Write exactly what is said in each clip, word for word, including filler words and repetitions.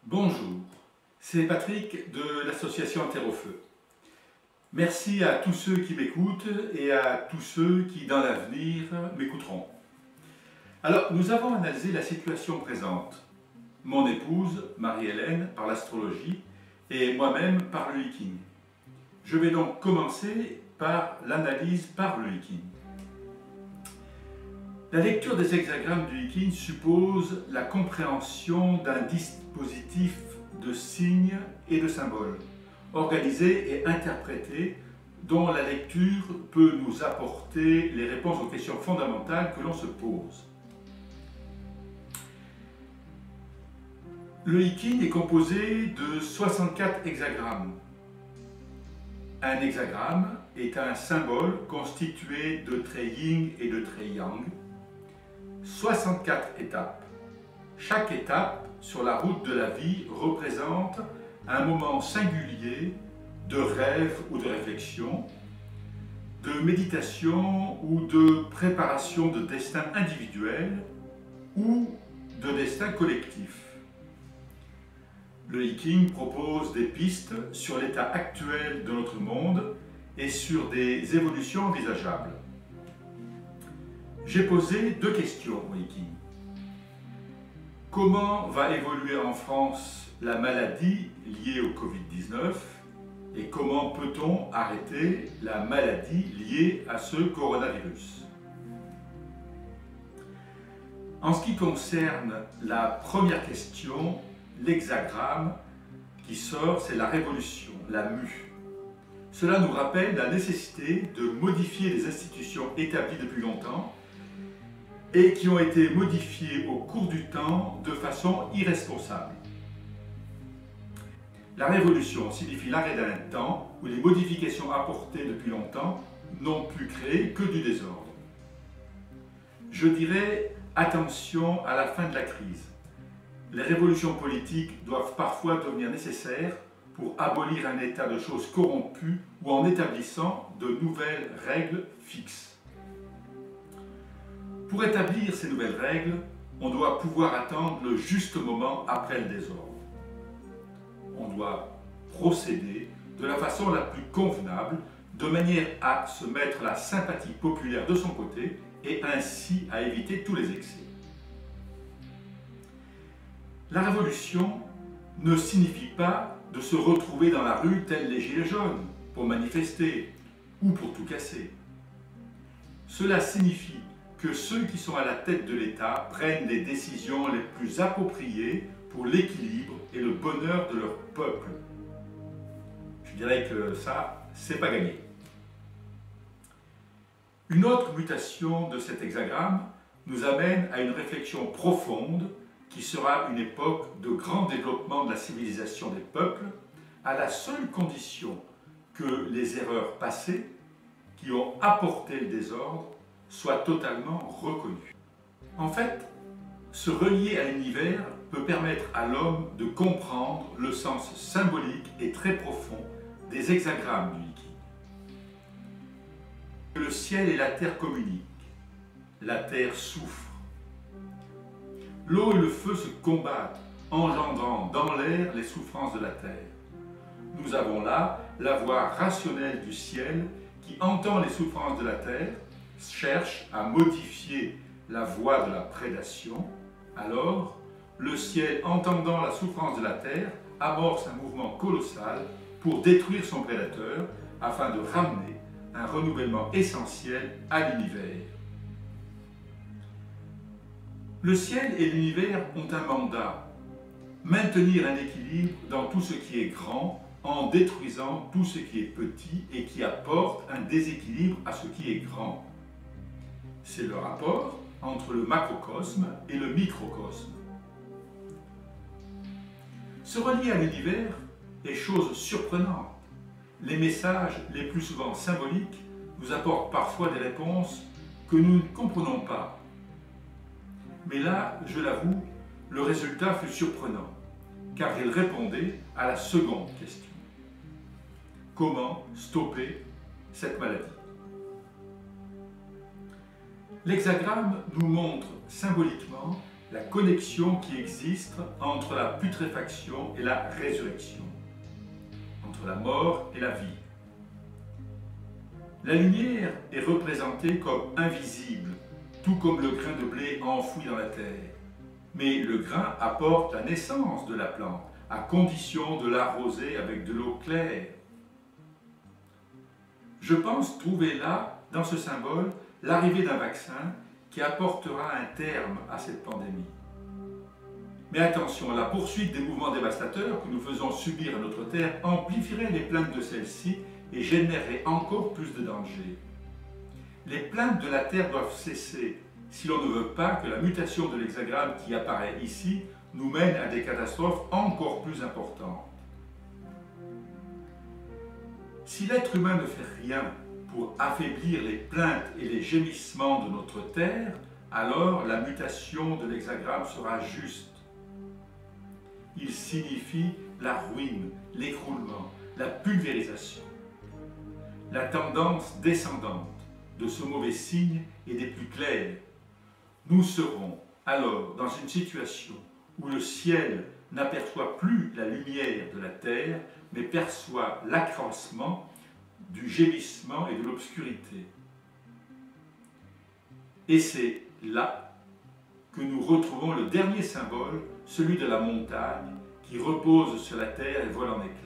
Bonjour, c'est Patrick de l'association Terre au Feu. Merci à tous ceux qui m'écoutent et à tous ceux qui, dans l'avenir, m'écouteront. Alors, nous avons analysé la situation présente. Mon épouse, Marie-Hélène, par l'astrologie et moi-même par le hiking. Je vais donc commencer par l'analyse par le hiking. La lecture des hexagrammes du hiking suppose la compréhension d'un dispositif de signes et de symboles, organisés et interprétés, dont la lecture peut nous apporter les réponses aux questions fondamentales que l'on se pose. Le hiking est composé de soixante-quatre hexagrammes. Un hexagramme est un symbole constitué de traits yin et de traits yang. soixante-quatre étapes. Chaque étape sur la route de la vie représente un moment singulier de rêve ou de réflexion, de méditation ou de préparation de destin individuel ou de destin collectif. Le hiking propose des pistes sur l'état actuel de notre monde et sur des évolutions envisageables. J'ai posé deux questions au hiking. Comment va évoluer en France la maladie liée au Covid dix-neuf et comment peut-on arrêter la maladie liée à ce coronavirus? En ce qui concerne la première question, l'hexagramme qui sort, c'est la révolution, la mue. Cela nous rappelle la nécessité de modifier les institutions établies depuis longtemps et qui ont été modifiées au cours du temps de façon irresponsable. La révolution signifie l'arrêt d'un temps où les modifications apportées depuis longtemps n'ont pu créer que du désordre. Je dirais attention à la fin de la crise. Les révolutions politiques doivent parfois devenir nécessaires pour abolir un état de choses corrompu ou en établissant de nouvelles règles fixes. Pour établir ces nouvelles règles, on doit pouvoir attendre le juste moment après le désordre. On doit procéder de la façon la plus convenable, de manière à se mettre la sympathie populaire de son côté et ainsi à éviter tous les excès. La révolution ne signifie pas de se retrouver dans la rue tels les gilets jaunes pour manifester ou pour tout casser. Cela signifie que ceux qui sont à la tête de l'État prennent les décisions les plus appropriées pour l'équilibre et le bonheur de leur peuple. Je dirais que ça, c'est pas gagné. Une autre mutation de cet hexagramme nous amène à une réflexion profonde qui sera une époque de grand développement de la civilisation des peuples, à la seule condition que les erreurs passées qui ont apporté le désordre soient totalement reconnues. En fait, se relier à l'univers peut permettre à l'homme de comprendre le sens symbolique et très profond des hexagrammes du hiking. Le ciel et la terre communiquent, la terre souffre. L'eau et le feu se combattent, engendrant dans l'air les souffrances de la terre. Nous avons là la voix rationnelle du ciel qui entend les souffrances de la terre, cherche à modifier la voie de la prédation. Alors, le ciel, entendant la souffrance de la terre, amorce un mouvement colossal pour détruire son prédateur afin de ramener un renouvellement essentiel à l'univers. Le ciel et l'univers ont un mandat, maintenir un équilibre dans tout ce qui est grand en détruisant tout ce qui est petit et qui apporte un déséquilibre à ce qui est grand. C'est le rapport entre le macrocosme et le microcosme. Se relier à l'univers est chose surprenante. Les messages les plus souvent symboliques nous apportent parfois des réponses que nous ne comprenons pas. Mais là, je l'avoue, le résultat fut surprenant, car il répondait à la seconde question. Comment stopper cette maladie? L'hexagramme nous montre symboliquement la connexion qui existe entre la putréfaction et la résurrection, entre la mort et la vie. La lumière est représentée comme invisible, tout comme le grain de blé enfoui dans la terre. Mais le grain apporte la naissance de la plante, à condition de l'arroser avec de l'eau claire. Je pense trouver là, dans ce symbole, l'arrivée d'un vaccin qui apportera un terme à cette pandémie. Mais attention, la poursuite des mouvements dévastateurs que nous faisons subir à notre terre amplifierait les plaintes de celle-ci et générerait encore plus de dangers. Les plaintes de la terre doivent cesser si l'on ne veut pas que la mutation de l'hexagramme qui apparaît ici nous mène à des catastrophes encore plus importantes. Si l'être humain ne fait rien pour affaiblir les plaintes et les gémissements de notre terre, alors la mutation de l'hexagramme sera juste. Il signifie la ruine, l'écroulement, la pulvérisation. La tendance descendante de ce mauvais signe est des plus claires. Nous serons alors dans une situation où le ciel n'aperçoit plus la lumière de la terre, mais perçoit l'accroissement du gémissement et de l'obscurité. Et c'est là que nous retrouvons le dernier symbole, celui de la montagne, qui repose sur la terre et vole en éclats.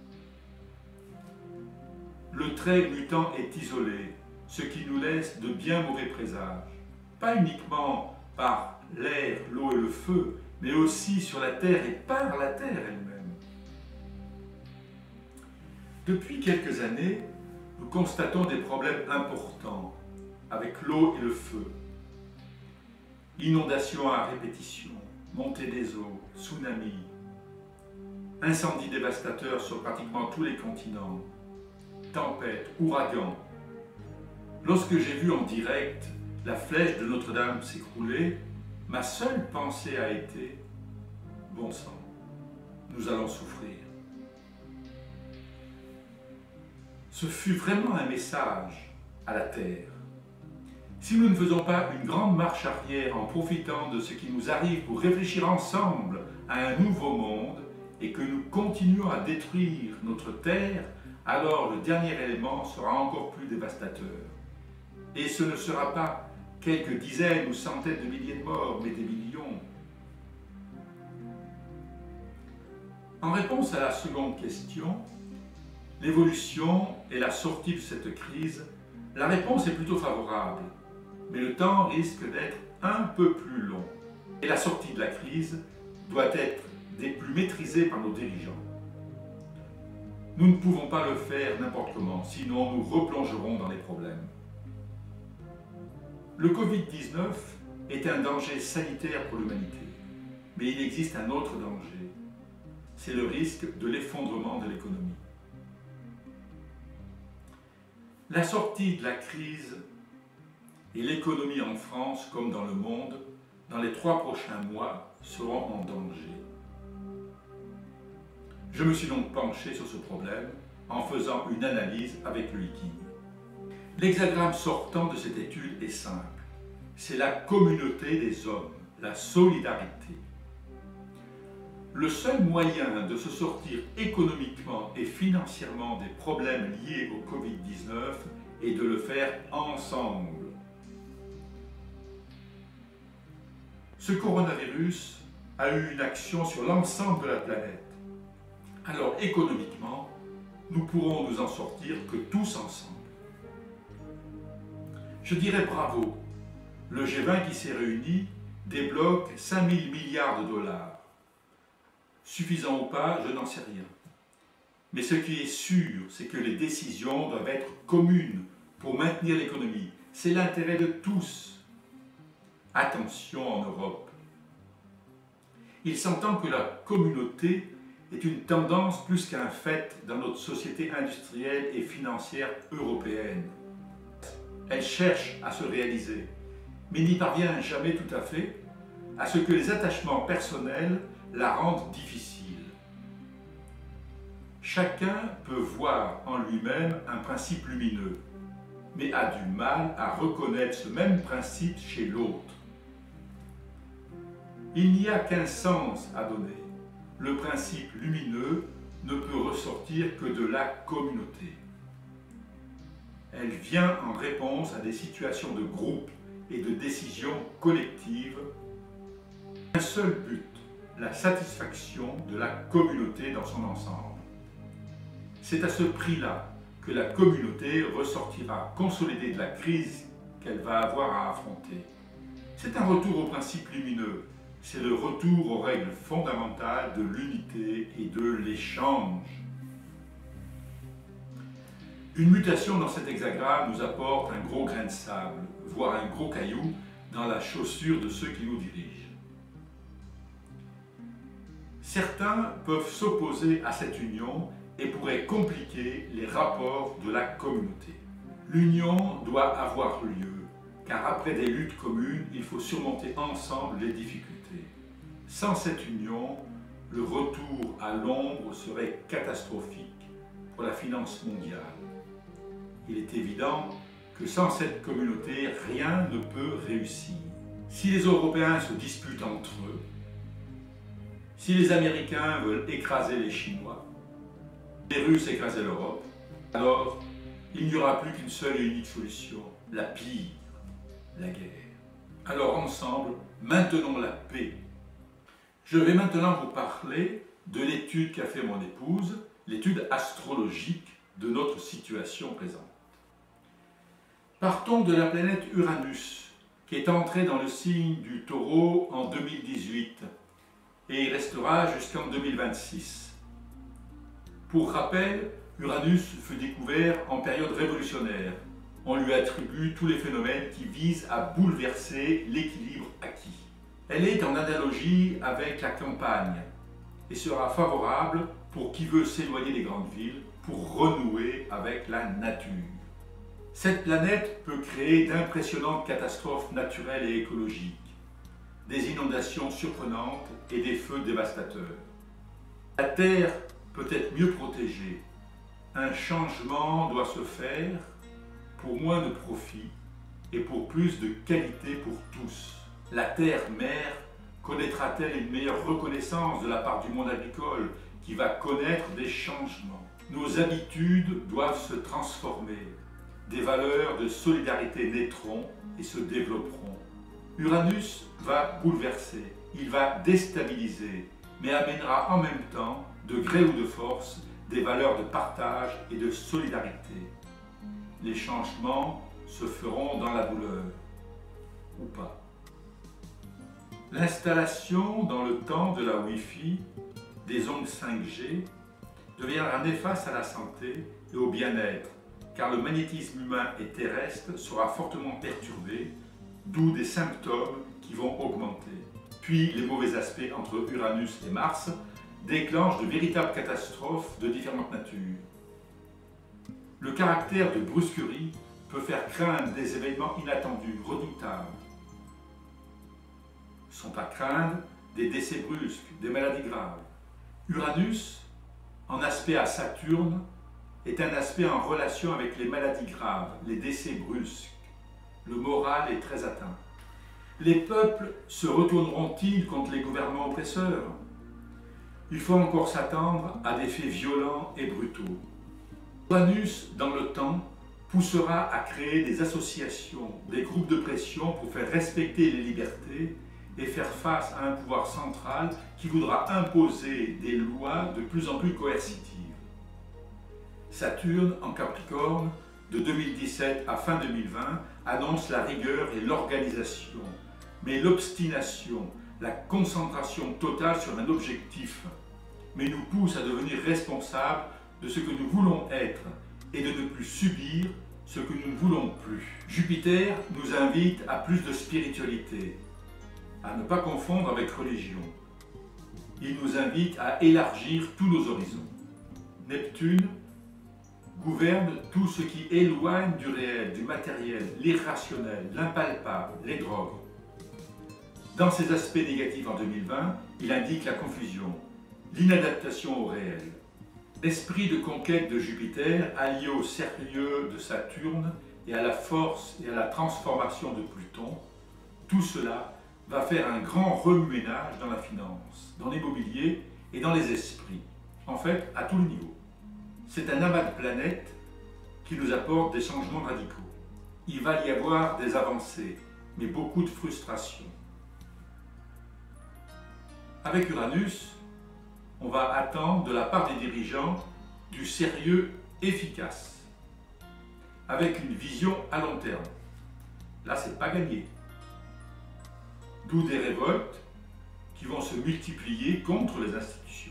Le trait mutant est isolé, ce qui nous laisse de bien mauvais présages, pas uniquement par l'air, l'eau et le feu, mais aussi sur la terre et par la terre elle-même. Depuis quelques années, nous constatons des problèmes importants avec l'eau et le feu. Inondations à répétition, montée des eaux, tsunamis, incendies dévastateurs sur pratiquement tous les continents, tempêtes, ouragans. Lorsque j'ai vu en direct la flèche de Notre-Dame s'écrouler, ma seule pensée a été « Bon sang, nous allons souffrir ». Ce fut vraiment un message à la terre. Si nous ne faisons pas une grande marche arrière en profitant de ce qui nous arrive pour réfléchir ensemble à un nouveau monde et que nous continuons à détruire notre terre, alors le dernier élément sera encore plus dévastateur. Et ce ne sera pas quelques dizaines ou centaines de milliers de morts, mais des millions. En réponse à la seconde question, l'évolution et la sortie de cette crise, la réponse est plutôt favorable, mais le temps risque d'être un peu plus long. Et la sortie de la crise doit être des plus maîtrisées par nos dirigeants. Nous ne pouvons pas le faire n'importe comment, sinon nous replongerons dans les problèmes. Le Covid dix-neuf est un danger sanitaire pour l'humanité, mais il existe un autre danger, c'est le risque de l'effondrement de l'économie. La sortie de la crise et l'économie en France comme dans le monde, dans les trois prochains mois, seront en danger. Je me suis donc penché sur ce problème en faisant une analyse avec le liquide. L'hexagramme sortant de cette étude est simple. C'est la communauté des hommes, la solidarité. Le seul moyen de se sortir économiquement et financièrement des problèmes liés au Covid dix-neuf est de le faire ensemble. Ce coronavirus a eu une action sur l'ensemble de la planète. Alors économiquement, nous pourrons nous en sortir que tous ensemble. Je dirais bravo, le G vingt qui s'est réuni débloque cinq mille milliards de dollars. Suffisant ou pas, je n'en sais rien. Mais ce qui est sûr, c'est que les décisions doivent être communes pour maintenir l'économie. C'est l'intérêt de tous. Attention en Europe. Il s'entend que la communauté est une tendance plus qu'un fait dans notre société industrielle et financière européenne. Elle cherche à se réaliser, mais n'y parvient jamais tout à fait, à ce que les attachements personnels la rendent difficile. Chacun peut voir en lui-même un principe lumineux, mais a du mal à reconnaître ce même principe chez l'autre. Il n'y a qu'un sens à donner. Le principe lumineux ne peut ressortir que de la communauté. Elle vient en réponse à des situations de groupe et de décision collective. Un seul but, la satisfaction de la communauté dans son ensemble. C'est à ce prix-là que la communauté ressortira consolidée de la crise qu'elle va avoir à affronter. C'est un retour au principe lumineux, c'est le retour aux règles fondamentales de l'unité et de l'échange. Une mutation dans cet hexagramme nous apporte un gros grain de sable, voire un gros caillou dans la chaussure de ceux qui nous dirigent. Certains peuvent s'opposer à cette union et pourraient compliquer les rapports de la communauté. L'union doit avoir lieu, car après des luttes communes, il faut surmonter ensemble les difficultés. Sans cette union, le retour à l'ombre serait catastrophique pour la finance mondiale. Il est évident que sans cette communauté, rien ne peut réussir. Si les Européens se disputent entre eux, si les Américains veulent écraser les Chinois, les Russes écraser l'Europe, alors il n'y aura plus qu'une seule et unique solution, la pire, la guerre. Alors ensemble, maintenons la paix. Je vais maintenant vous parler de l'étude qu'a fait mon épouse, l'étude astrologique de notre situation présente. Partons de la planète Uranus, qui est entrée dans le signe du Taureau en deux mille dix-huit et il restera jusqu'en deux mille vingt-six. Pour rappel, Uranus fut découvert en période révolutionnaire. On lui attribue tous les phénomènes qui visent à bouleverser l'équilibre acquis. Elle est en analogie avec la campagne et sera favorable pour qui veut s'éloigner des grandes villes pour renouer avec la nature. Cette planète peut créer d'impressionnantes catastrophes naturelles et écologiques, des inondations surprenantes et des feux dévastateurs. La Terre peut être mieux protégée. Un changement doit se faire pour moins de profit et pour plus de qualité pour tous. La terre-mère connaîtra-t-elle une meilleure reconnaissance de la part du monde agricole qui va connaître des changements? Nos habitudes doivent se transformer. Des valeurs de solidarité naîtront et se développeront. Uranus va bouleverser, il va déstabiliser, mais amènera en même temps, de gré ou de force, des valeurs de partage et de solidarité. Les changements se feront dans la douleur, ou pas. L'installation dans le temps de la Wi-Fi, des ondes cinq G, deviendra néfaste à la santé et au bien-être, car le magnétisme humain et terrestre sera fortement perturbé, d'où des symptômes qui vont augmenter. Puis les mauvais aspects entre Uranus et Mars déclenchent de véritables catastrophes de différentes natures. Le caractère de brusquerie peut faire craindre des événements inattendus, redoutables. Sont à craindre des décès brusques, des maladies graves. Uranus, en aspect à Saturne, est un aspect en relation avec les maladies graves, les décès brusques. Le moral est très atteint. Les peuples se retourneront-ils contre les gouvernements oppresseurs? Il faut encore s'attendre à des faits violents et brutaux. Uranus, dans le temps, poussera à créer des associations, des groupes de pression pour faire respecter les libertés et faire face à un pouvoir central qui voudra imposer des lois de plus en plus coercitives. Saturne, en Capricorne, de deux mille dix-sept à fin deux mille vingt, annonce la rigueur et l'organisation, mais l'obstination, la concentration totale sur un objectif, mais nous pousse à devenir responsables de ce que nous voulons être et de ne plus subir ce que nous ne voulons plus. Jupiter nous invite à plus de spiritualité, à ne pas confondre avec religion. Il nous invite à élargir tous nos horizons. Neptune gouverne tout ce qui éloigne du réel, du matériel, l'irrationnel, l'impalpable, les drogues. Dans ses aspects négatifs en deux mille vingt, il indique la confusion, l'inadaptation au réel. L'esprit de conquête de Jupiter, allié au sérieux de Saturne et à la force et à la transformation de Pluton, tout cela va faire un grand remue-ménage dans la finance, dans l'immobilier et dans les esprits, en fait à tous les niveaux. C'est un amas de planètes qui nous apporte des changements radicaux. Il va y avoir des avancées, mais beaucoup de frustration. Avec Uranus, on va attendre de la part des dirigeants du sérieux efficace, avec une vision à long terme. Là, c'est pas gagné. D'où des révoltes qui vont se multiplier contre les institutions.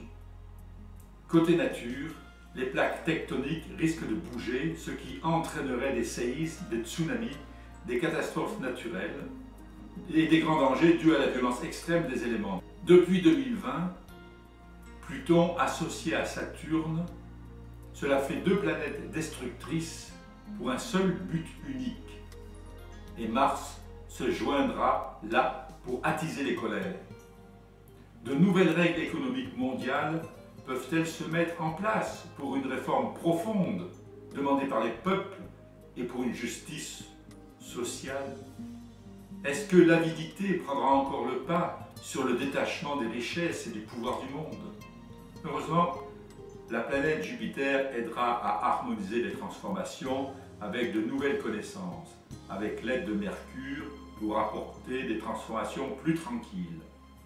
Côté nature, les plaques tectoniques risquent de bouger, ce qui entraînerait des séismes, des tsunamis, des catastrophes naturelles et des grands dangers dus à la violence extrême des éléments. Depuis deux mille vingt, Pluton associé à Saturne, cela fait deux planètes destructrices pour un seul but unique. Et Mars se joindra là pour attiser les colères. De nouvelles règles économiques mondiales peuvent-elles se mettre en place pour une réforme profonde demandée par les peuples et pour une justice sociale? Est-ce que l'avidité prendra encore le pas sur le détachement des richesses et du pouvoir du monde? Heureusement, la planète Jupiter aidera à harmoniser les transformations avec de nouvelles connaissances, avec l'aide de Mercure pour apporter des transformations plus tranquilles.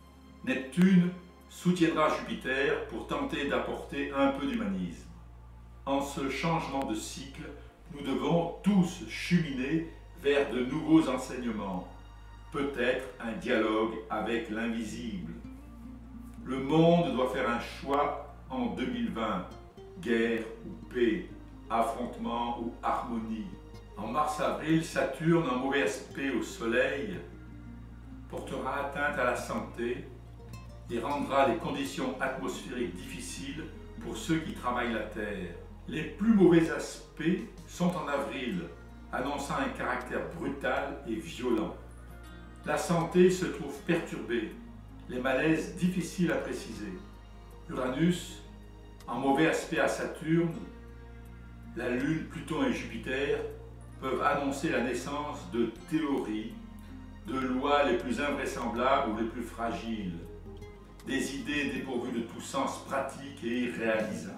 Neptune soutiendra Jupiter pour tenter d'apporter un peu d'humanisme. En ce changement de cycle, nous devons tous cheminer vers de nouveaux enseignements, peut-être un dialogue avec l'invisible. Le monde doit faire un choix en deux mille vingt, guerre ou paix, affrontement ou harmonie. En mars-avril, Saturne, en mauvais aspect au Soleil, portera atteinte à la santé et rendra les conditions atmosphériques difficiles pour ceux qui travaillent la Terre. Les plus mauvais aspects sont en avril, annonçant un caractère brutal et violent. La santé se trouve perturbée, les malaises difficiles à préciser. Uranus, en mauvais aspect à Saturne, la Lune, Pluton et Jupiter peuvent annoncer la naissance de théories, de lois les plus invraisemblables ou les plus fragiles, des idées dépourvues de tout sens pratique et irréalisable.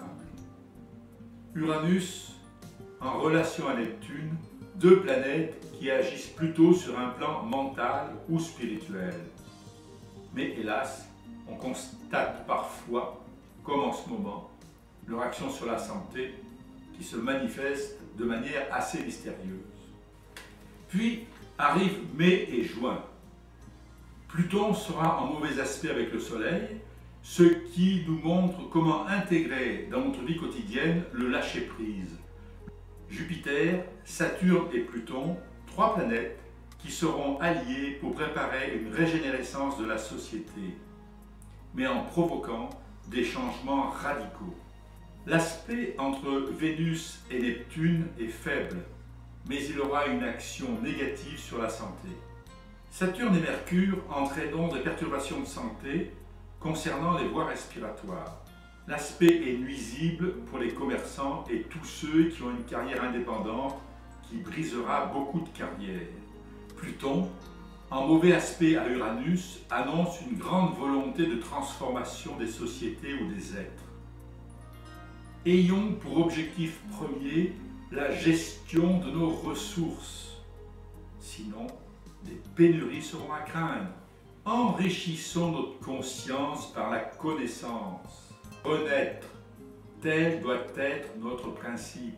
Uranus, en relation à Neptune, deux planètes qui agissent plutôt sur un plan mental ou spirituel. Mais hélas, on constate parfois, comme en ce moment, leur action sur la santé qui se manifeste de manière assez mystérieuse. Puis arrivent mai et juin. Pluton sera en mauvais aspect avec le Soleil, ce qui nous montre comment intégrer dans notre vie quotidienne le lâcher-prise. Jupiter, Saturne et Pluton, trois planètes qui seront alliées pour préparer une régénérescence de la société, mais en provoquant des changements radicaux. L'aspect entre Vénus et Neptune est faible, mais il aura une action négative sur la santé. Saturne et Mercure entraîneront des perturbations de santé concernant les voies respiratoires. L'aspect est nuisible pour les commerçants et tous ceux qui ont une carrière indépendante qui brisera beaucoup de carrières. Pluton, en mauvais aspect à Uranus, annonce une grande volonté de transformation des sociétés ou des êtres. Ayons pour objectif premier la gestion de nos ressources. Sinon, des pénuries seront à craindre. Enrichissons notre conscience par la connaissance. Connaître, tel doit être notre principe.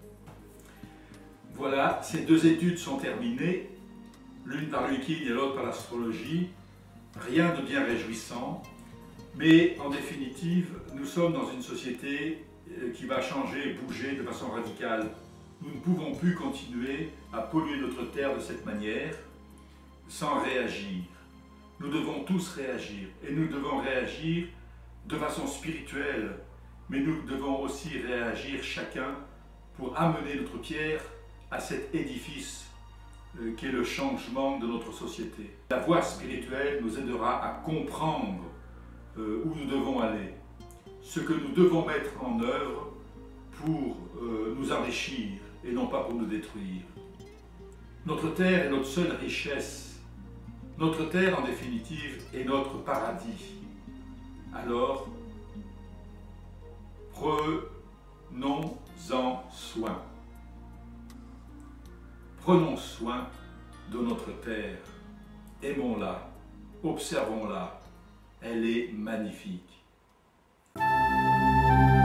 Voilà, ces deux études sont terminées, l'une par Lukin et l'autre par l'astrologie. Rien de bien réjouissant, mais en définitive, nous sommes dans une société qui va changer et bouger de façon radicale. Nous ne pouvons plus continuer à polluer notre terre de cette manière sans réagir. Nous devons tous réagir et nous devons réagir de façon spirituelle, mais nous devons aussi réagir chacun pour amener notre pierre à cet édifice euh, qui est le changement de notre société. La voie spirituelle nous aidera à comprendre euh, où nous devons aller, ce que nous devons mettre en œuvre pour euh, nous enrichir et non pas pour nous détruire. Notre terre est notre seule richesse Notre terre, en définitive, est notre paradis. Alors, prenons-en soin. Prenons soin de notre terre. Aimons-la, observons-la. Elle est magnifique.